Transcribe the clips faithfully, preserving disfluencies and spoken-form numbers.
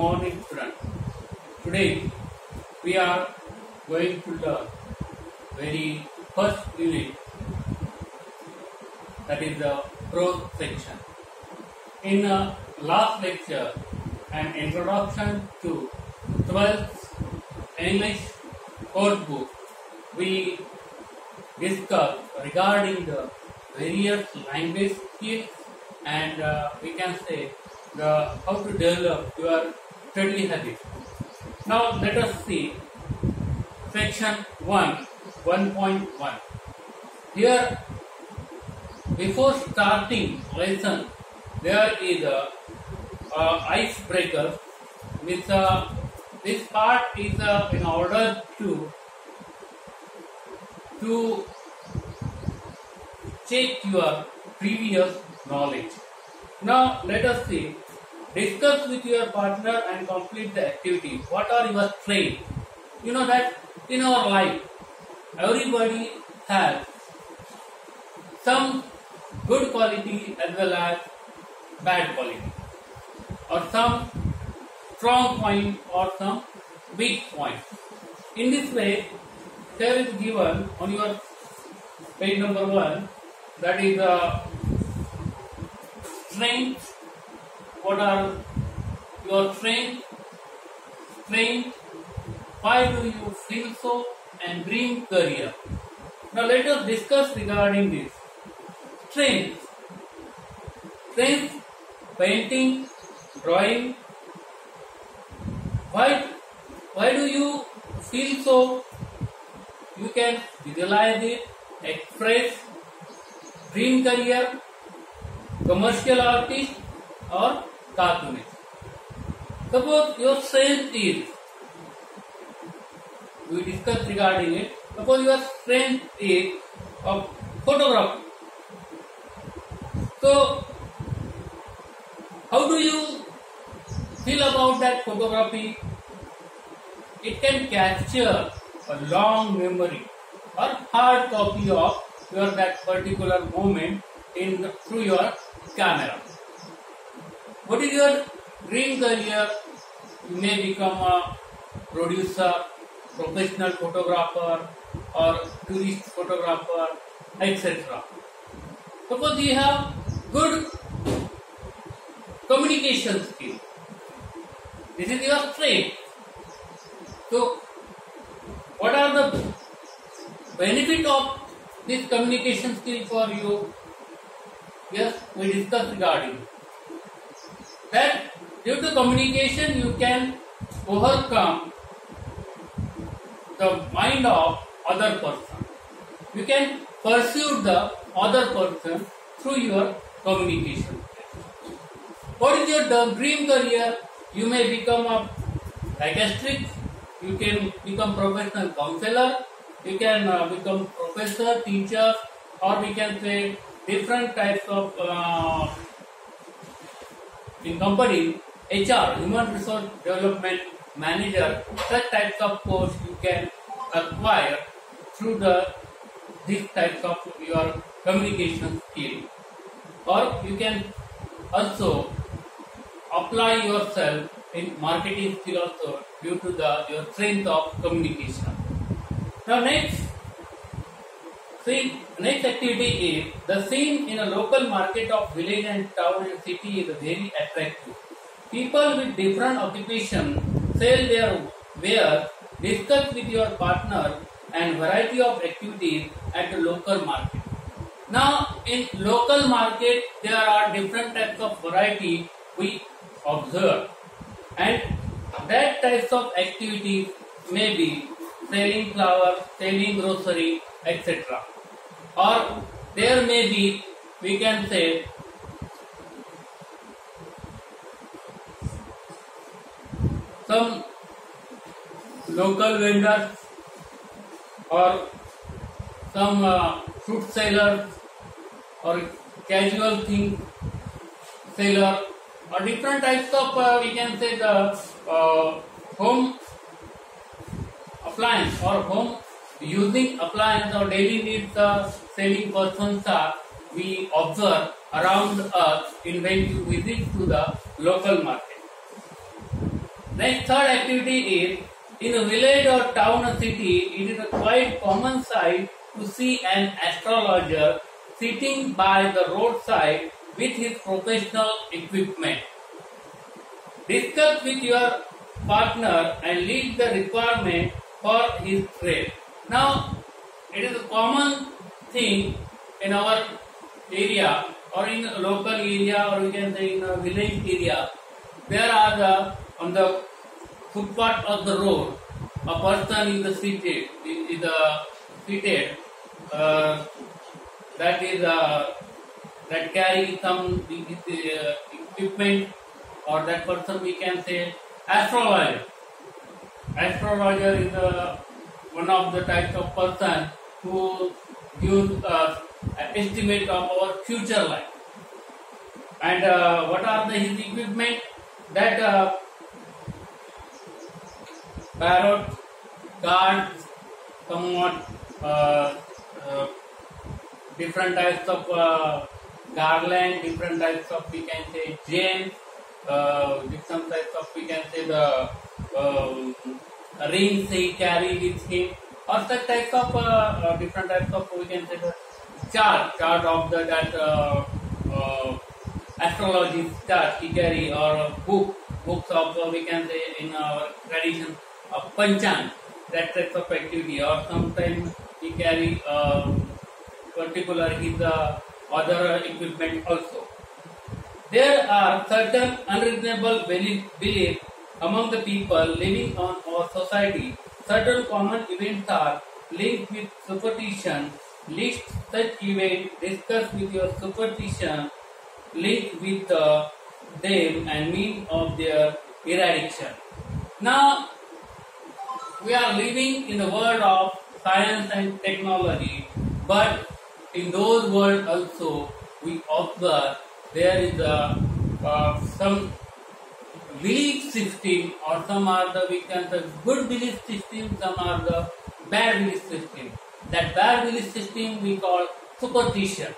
morning, students. Today we are going to learn very first unit, that is the prose section. In uh, last lecture, an introduction to twelfth English code book, we discussed regarding the various language skills and uh, we can say the how to develop your study habit. Now let us see section one, one point one. Here, before starting lesson, there is a uh, icebreaker. With uh, this part is uh, in order to to check your previous knowledge. Now let us see. Discuss with your partner and complete the activity. What are your strengths? You know that in our life, everybody has some good quality as well as bad quality, or some strong point or some weak point. In this way, there is given on your page number one, that is the strength. What are your strength? Strength. Why do you feel so? And dream career. Now let us discuss regarding this. Strength. Strength. Painting, drawing. Why? Why do you feel so? You can visualize it, express. Dream career, commercial artist or cartoonist. Suppose your strength is, we discussed regarding it, suppose your strength is of photography. So, how do you feel about that photography? It can capture a long memory or hard copy of your that particular moment in through your camera. What is your dream career? You may become a producer, professional photographer, or tourist photographer, et cetera. Suppose you have good communication skill. This is your strength. So, what are the benefit of this communication skill for you? Yes, we discussed regarding that. Due to communication, you can overcome the mind of other person. You can pursue the other person through your communication. What is your dream career? You may become a psychiatrist. You can become professional counselor. You can uh, become professor, teacher, or we can say different types of uh, in company, H R, human resource development manager. Such types of course you can acquire through the these types of your communication skill, or you can also apply yourself in marketing skill also due to the your strength of communication. Now next, see, next activity is the scene in a local market of village and town and city is very attractive. People with different occupation sell their wares, discuss with your partner and variety of activities at the local market. Now in local market there are different types of variety we observe, and that types of activities may be selling flowers, selling grocery, et cetera. Or there may be, we can say, some local vendors or some uh, fruit sellers or casual thing seller, or different types of uh, we can say the uh, home appliance or home using appliance or daily needs uh, selling persons are we observe around us in when you visit to the local market. Next, third activity is in a village or town or city, it is a quite common sight to see an astrologer sitting by the roadside with his professional equipment. Discuss with your partner and lead the requirement for his trade. Now, it is a common thing in our area or in a local area, or we can say in a village area. There are the on the footpath of the road, a person is seated, is uh, seated uh, that is uh, that carry some uh, equipment, or that person we can say astrologer. Astrologer is uh, one of the types of person who gives uh, an estimate of our future life. And uh, what are the his equipment? That uh, parrot, cards, somewhat uh, uh, different types of uh, garland, different types of we can say gems, uh, different types of we can say the um, rings he carry with him, or such types of uh, uh, different types of we can say the chart, chart of the that uh, uh, astrology chart he carry, or book, books of uh, we can say in our tradition of Panchang, that type of activity, or sometimes he carry uh, particular his uh, other equipment also. There are certain unreasonable beliefs among the people living on our society. Certain common events are linked with superstition. List such events, discuss with your superstition, link with uh, them and mean of their eradication. Now, we are living in the world of science and technology, but in those worlds also we observe there is a, uh, some belief system, or some are the we can say good belief system, some are the bad belief system. That bad belief system we call superstition.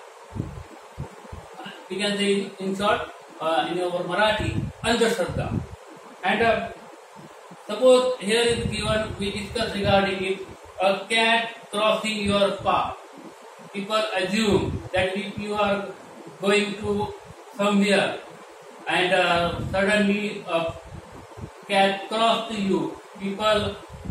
We can say in short uh, in our Marathi, Andhashraddha. And uh, suppose here is given, we discuss regarding it, a cat crossing your path. People assume that if you are going to somewhere and uh, suddenly a cat crossed you, people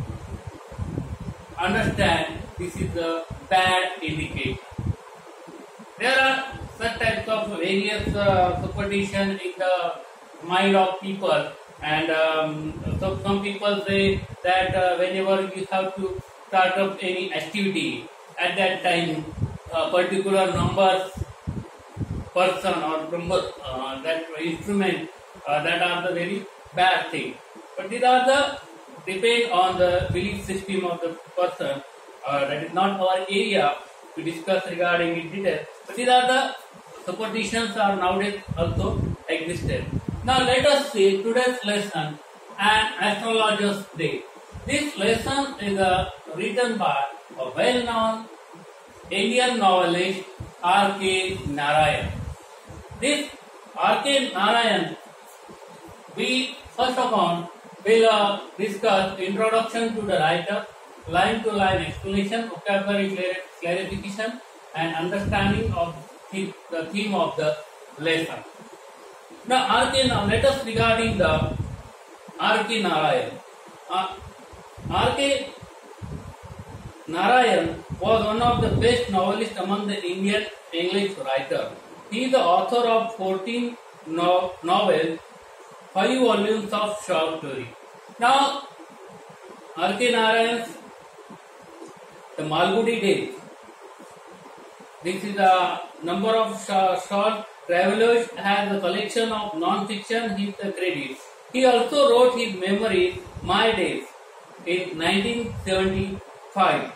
understand this is a bad indicator. There are such types of various uh, superstition in the mind of people, and um, so some people say that uh, whenever you have to start up any activity, at that time a particular number person or number uh, that instrument uh, that are the very bad thing. But these are the depend on the belief system of the person. Uh, that is not our area to discuss regarding in detail. But these are the superstitions are nowadays also existed. Now let us see today's lesson, An Astrologer's Day. This lesson is uh, written by a well-known Indian novelist R K Narayan. This R K Narayan, we first of all will uh, discuss introduction to the writer, line-to-line explanation, vocabulary clarification, and understanding of the, the theme of the lesson. Now, R K, now let us regarding the R K Narayan. Uh, R K Narayan was one of the best novelists among the Indian English writers. He is the author of fourteen no novels, five volumes of short story. Now, R K Narayan's The Malgudi Days. This is a number of short travelers, has a collection of non-fiction, his credits. He also wrote his memoirs, My Days, in nineteen seventy-five.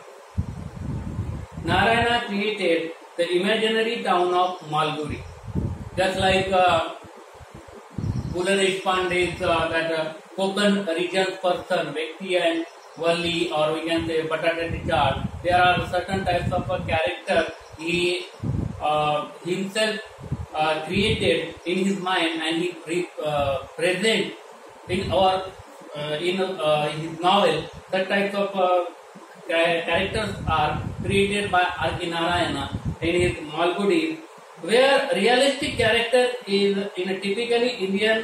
Narayana created the imaginary town of Malgudi. Just like uh, Pula Deshpande's uh, that uh, Konkan region person, Vyakti and Valli, or we can say Batata chart, there are certain types of a character he uh, himself uh, created in his mind, and he pre uh, present in our uh, in uh, his novel, such types of uh, characters are created by R K Narayana in his Malgudi, where realistic character is in a typically Indian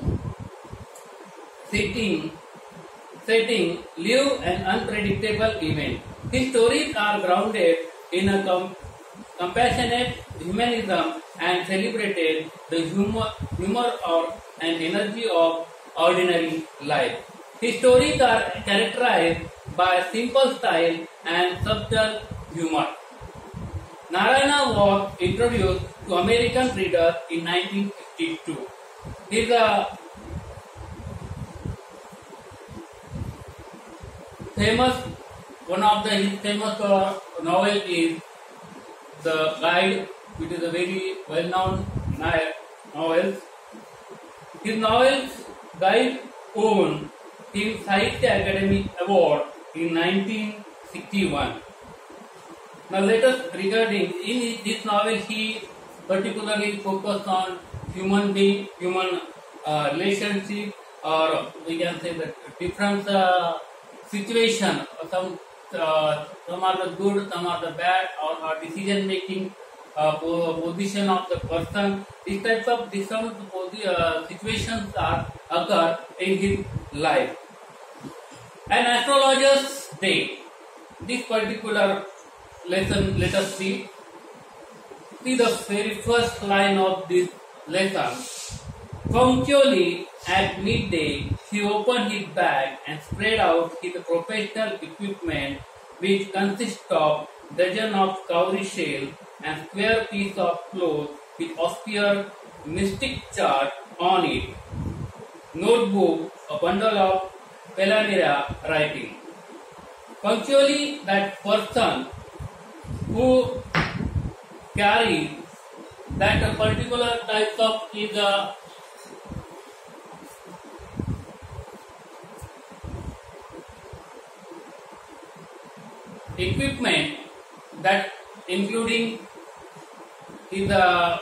setting, setting live an unpredictable event. His stories are grounded in a com- compassionate humanism and celebrated the humor, humor or and energy of ordinary life. His stories are characterized by simple style and subtle humor. Narayana was introduced to American readers in nineteen fifty-two. His uh, famous, one of the his famous uh, novel is The Guide, which is a very well-known novel. His novels Guide won him Sahitya Academy Award in nineteen sixty-one. Now let us regarding in this novel he particularly focused on human being, human uh, relationship, or we can say the different uh, situation. Some uh, some are the good, some are the bad, or, or decision making uh, position of the person. These types of different uh, situations are occur in his life. An astrologer's day. This particular lesson, let us see. See the very first line of this lesson. Punctually at midday, he opened his bag and spread out his professional equipment, which consists of dozen of cowrie shell and square piece of cloth with austere mystic chart on it, notebook, a bundle of Pelamira writing. Punctually, that person who carries that particular type of is a equipment that including is a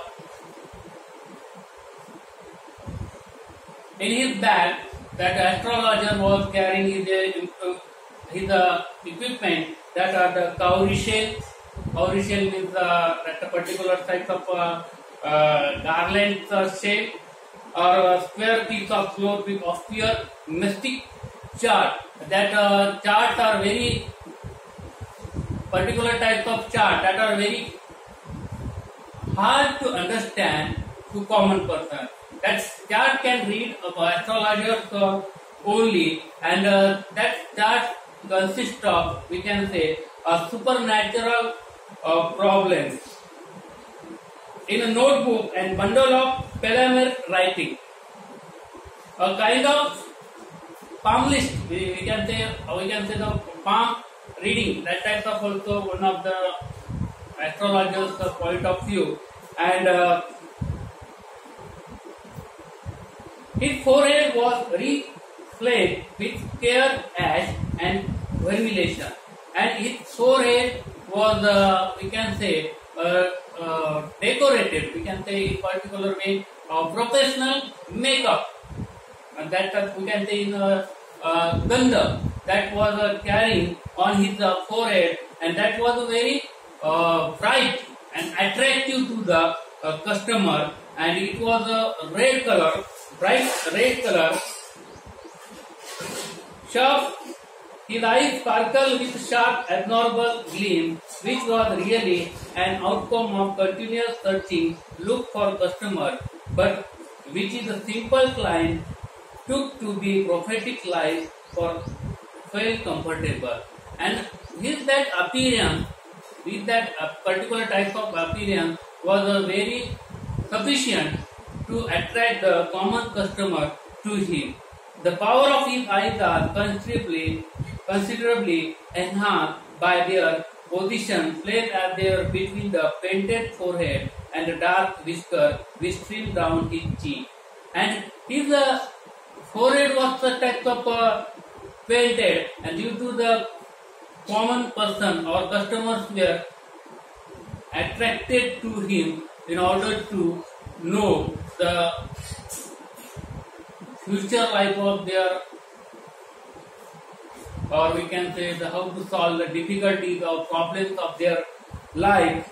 in his bag that astrologer was carrying his uh, his uh, equipment that are the cowrie shell. Cowrie shell means uh, that a particular type of uh, uh, garland uh, shell or a square piece of cloth with austere mystic chart. That uh, charts are very particular types of chart that are very hard to understand to common person. That chart can read of astrologers uh, only, and uh, that chart consists of, we can say, a supernatural uh, problems. In a notebook and bundle of Pelamir writing, a kind of palm list, we, we can say, we can say the palm reading. That type of also one of the astrologers' uh, point of view, and uh, his forehead was reflected with care, ash, and vermilion, and his forehead was, uh, we can say, uh, uh, decorated. We can say in particular way of professional makeup, and that uh, we can say in uh, uh, gandha that was uh, carrying on his uh, forehead, and that was very uh, bright and attractive to the uh, customer, and it was a red color, bright red color, sharp. His eyes sparkled with sharp abnormal gleam, which was really an outcome of continuous searching look for customer, but which is a simple client took to be prophetic life for felt comfortable. And with that appearance, with that particular type of appearance was a very sufficient to attract the common customer to him. The power of his eyes are considerably, considerably enhanced by their position placed as they are between the painted forehead and the dark whisker which streamed down his cheek. And his uh, forehead was such type of uh, painted, and due to the common person or customers were attracted to him in order to know the future life of their or we can say the how to solve the difficulties or problems of their life.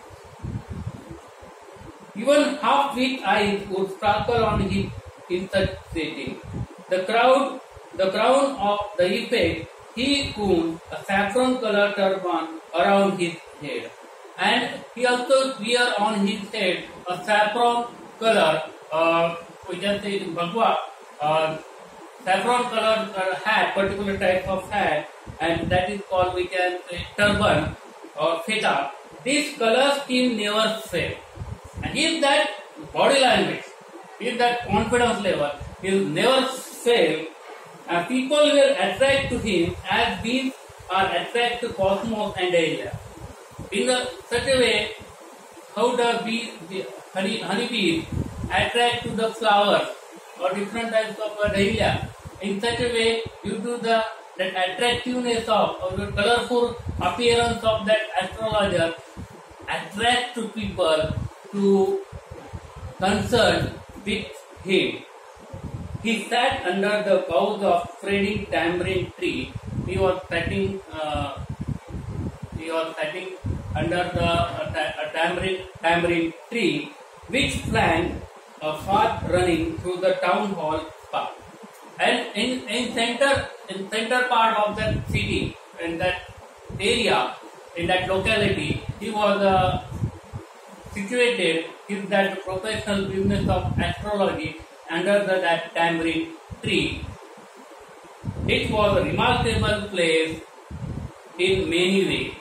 Even half-wit eyes would sparkle on him in such setting. The crowd, the crown of the effect, he wound a saffron-colored turban around his head, and he also wear on his head a saffron color, uh, we can say bhagwa, uh, saffron colored uh, hat, particular type of hat, and that is called, we can say, turban or feta. This color scheme never failed. And if that body language, if that confidence level is never fail, and people will attract to him as bees are attracted to cosmos and Dahlia. In the, such a way, how does bee, honey, honey bees attract to the flowers or different types of uh, Dahlia? In such a way, due to the that attractiveness of or the colorful appearance of that astrologer, attract to people to concern with him. He sat under the boughs of spreading tamarind tree. He was sitting. Uh, he was sitting under the uh, ta- tamarind tamarind tree, which flanked a path running through the town hall park. And in in center in center part of that city, in that area, in that locality, he was uh, situated in that professional business of astrology under the, that tamarind tree. It was a remarkable place in many ways.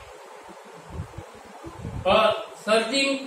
A surging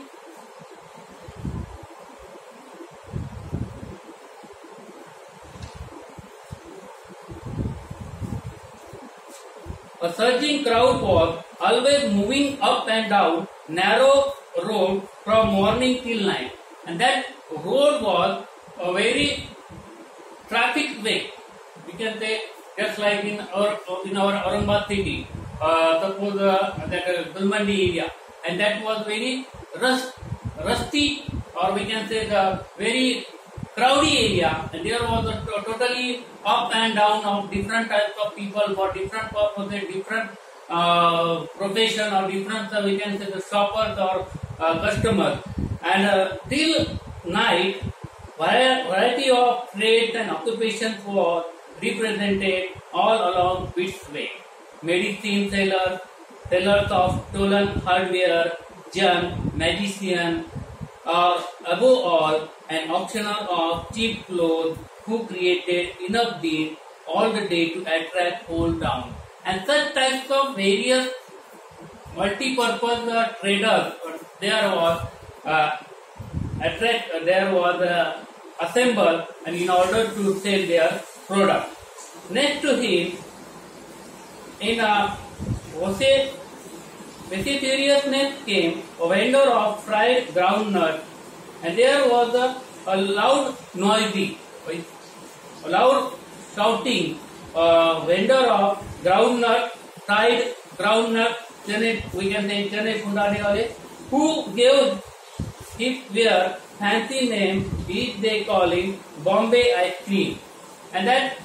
A surging crowd was always moving up and down narrow road from morning till night, and that road was a very traffic way. We can say just like in our in our Aurangabad city, uh, suppose uh, that uh, Gulmandi area, and that was very rust, rusty, or we can say the very crowdy area, and there was a to- totally up and down of different types of people for different purposes, different uh, profession or different uh, we can say the shoppers or uh, customers, and uh, till night, vari- variety of trades and occupations were represented all along its way. Medicine sellers, sellers of stolen hardware, junk, magician, or above all, an auctioneer of cheap clothes who created enough deals all the day to attract whole town. And such types of various multi-purpose uh, traders, uh, there was uh, attract, uh, there was uh, assembled, and in order to sell their product. Next to him, in a Jose seriousness came a vendor of fried groundnut, and there was a, a loud, noisy, a loud shouting uh, vendor of groundnut, fried groundnut, we can say chane phundane wale, who gave his wear fancy name, which they call it Bombay ice cream, and that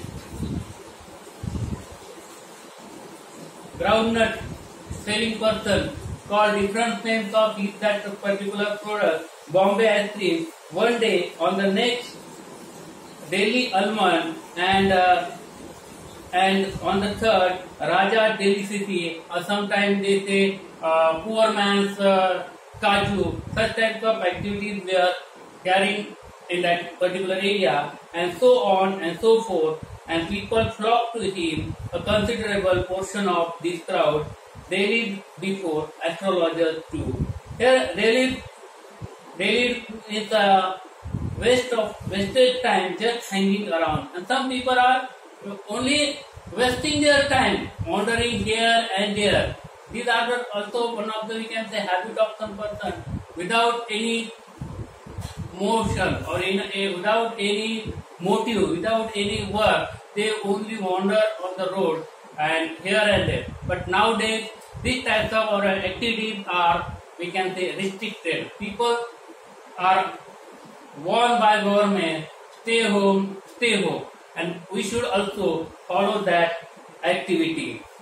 groundnut selling person called different names of his that particular product, Bombay ice cream. One day on the next Delhi almond, and uh, and on the third Raja Delicity, or sometimes they say uh, poor man's uh, kaju. Such types of activities were carrying in that particular area, and so on and so forth. And people flocked to him. A considerable portion of this crowd they lived before astrologers too. Here they live, they live in the waste of wasted time just hanging around. And some people are only wasting their time wandering here and there. These are the, also one of the we can say habit of some person without any motion or in a, without any motive, without any work. They only wander on the road and here and there. But nowadays, these types of our activities are, we can say, restricted. People are warned by government, stay home, stay home. And we should also follow that activity.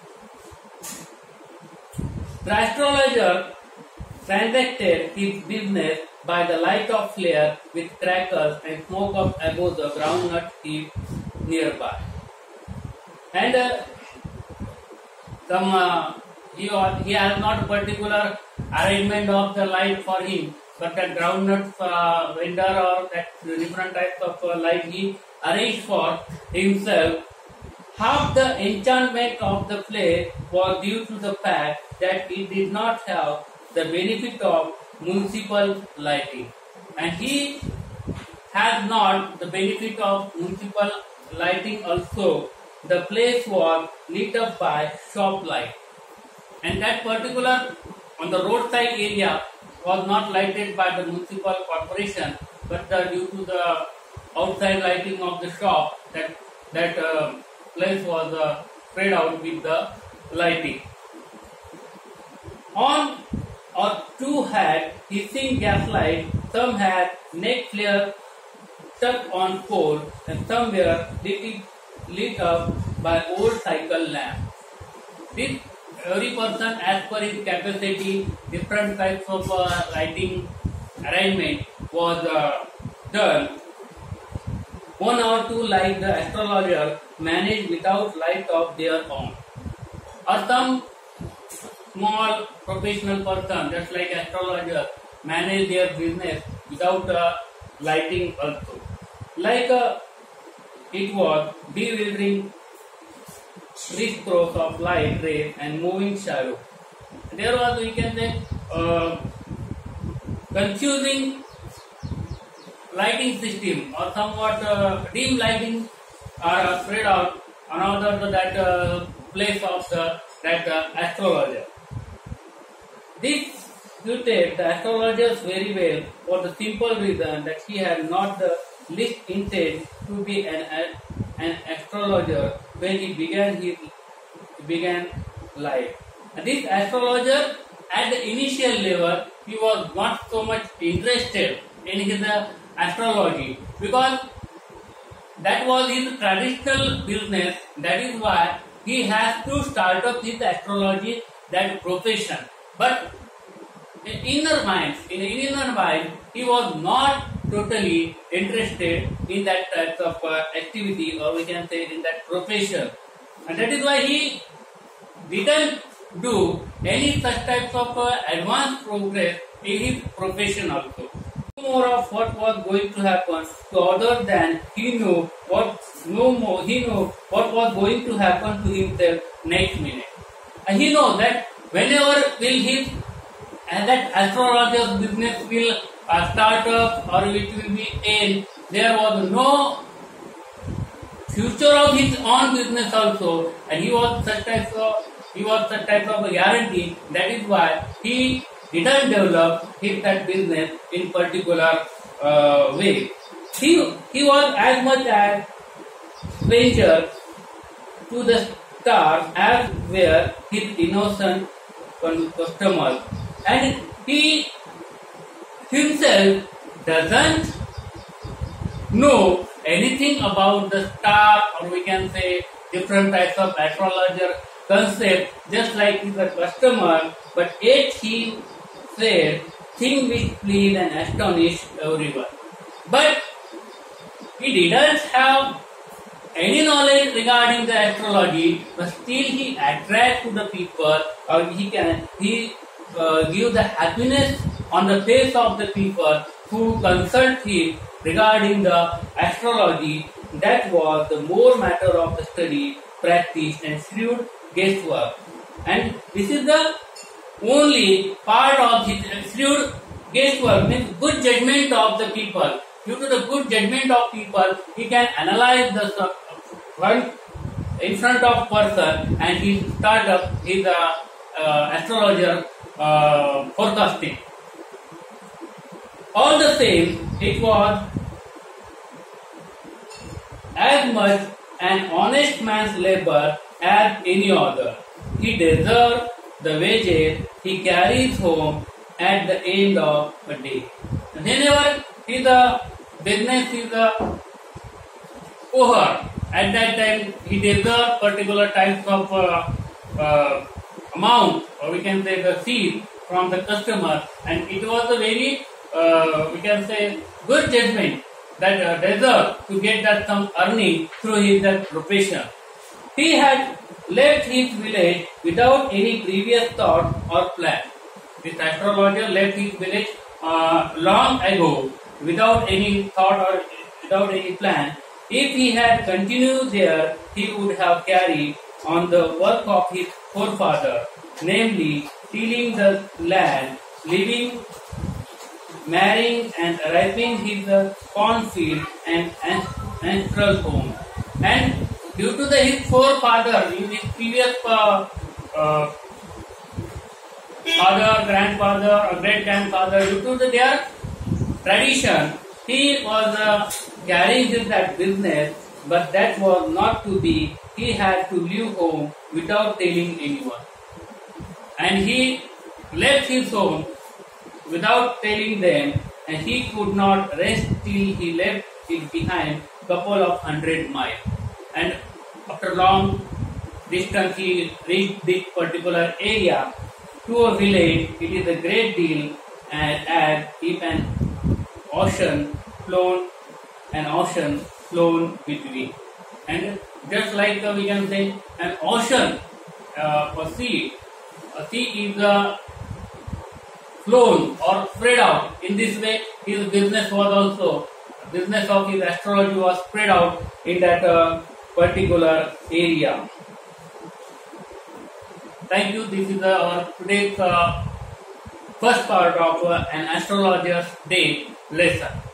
The astrologer transacted his business by the light of flare with crackers and smoke up above the groundnut heap nearby. And uh, some uh, he, was, he has not particular arrangement of the light for him, but that groundnut uh, vendor or that different types of uh, light he arranged for himself. Half the enchantment of the place was due to the fact that it did not have the benefit of municipal lighting, and he has not the benefit of municipal lighting also. The place was lit up by shop light, and that particular on the roadside area was not lighted by the municipal corporation, but the, due to the outside lighting of the shop, that that uh, place was uh, spread out with the lighting. On or two had hissing gaslight, some had neck flare stuck on pole, and some were lit, lit up by old cycle lamps. This every person as per his capacity, different types of uh, lighting arrangement was uh, done. One or two, like the astrologer, managed without light of their own, or some small professional person, just like astrologer, manage their business without uh, lighting also. Like uh, it was bewildering crisscross of light rays and moving shadow. There was, we can say, uh, confusing lighting system or somewhat uh, dim lighting are uh, spread out another that uh, place of the that uh, astrologer. This suited the astrologers very well for the simple reason that he had not the least intent to be an an astrologer when he began his began life. And this astrologer at the initial level he was not so much interested in his uh, astrology, because that was his traditional business. That is why he has to start up his astrology, that profession. But in inner mind, in inner mind, he was not totally interested in that type of uh, activity, or we can say in that profession, and that is why he didn't do any such types of uh, advanced progress in his profession also. More of what was going to happen to other than he knew what no more he knew what was going to happen to himself next minute, and he knows that whenever will his and that astrologer's business will uh, start up or it will be end, there was no future of his own business also, and he was such type of he was such type of a guarantee. That is why he didn't develop his that business in particular uh, way. He he was as much as stranger to the stars as were his innocent customers, and he himself doesn't know anything about the star, or we can say different types of astrologer concept, just like he's a customer, but yet he said things which pleased and astonished everyone. But he didn't have any knowledge regarding the astrology, but still he attracts to the people, or he can he uh, give the happiness on the face of the people who consult him regarding the astrology. That was the more matter of the study, practice, and shrewd guesswork. And this is the only part of his shrewd guesswork, means good judgment of the people. Due to the good judgment of people, he can analyze the front in front of person, and he start up his uh, uh, astrologer uh, forecasting. All the same, it was as much an honest man's labor as any other. He deserves the wages he carries home at the end of a day. Whenever his uh, business is uh, over, at that time he deserves particular types of uh, uh, amount, or we can say the seed from the customer, and it was a very, uh, we can say, good judgment that uh, deserved to get that some earning through his that profession. He had left his village without any previous thought or plan. This astrologer left his village uh, long ago without any thought or without any plan. If he had continued there, he would have carried on the work of his forefather, namely tilling the land, living, marrying and ripening his uh, cornfield and ancestral home. And due to the his forefather, in his previous uh, uh, father, grandfather, or great grandfather, due to the, their tradition, he was uh, carrying his that business, but that was not to be. He had to leave home without telling anyone, and he left his home without telling them, and he could not rest till he left it behind couple of hundred miles. And after long distance, he reached this particular area to a village. It is a great deal, and as if an ocean flown, an ocean flown between. And just like uh, we can say an ocean, uh, a sea, a sea is uh, flown or spread out. In this way, his business was also, business of his astrology was spread out in that uh, particular area. Thank you. This is uh, our today's uh, first part of uh, an astrologer's day lesson.